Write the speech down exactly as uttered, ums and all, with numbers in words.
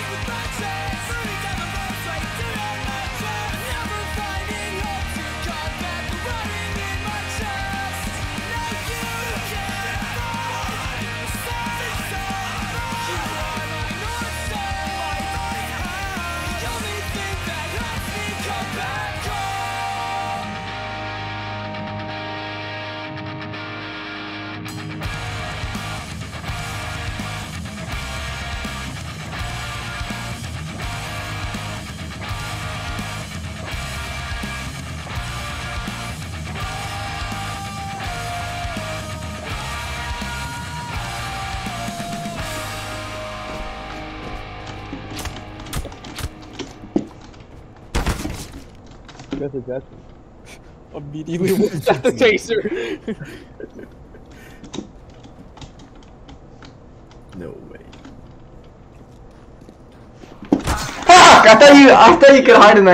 Guess it's that. Immediately whipped out the taser. No way. Fuck! I thought you, I thought you could hide in that.